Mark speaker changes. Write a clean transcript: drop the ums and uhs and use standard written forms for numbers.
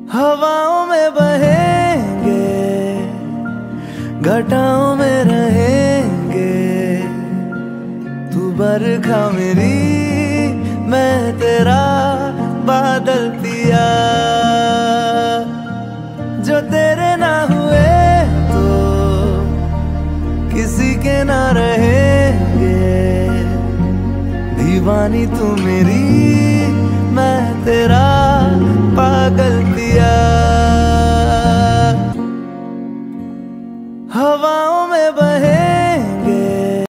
Speaker 1: हवाओं में बहेंगे, घटाओं में रहेंगे। तू बरखा मेरी, मैं तेरा बादल पिया। जो तेरे ना हुए तो किसी के ना रहेंगे। दीवानी तू मेरी,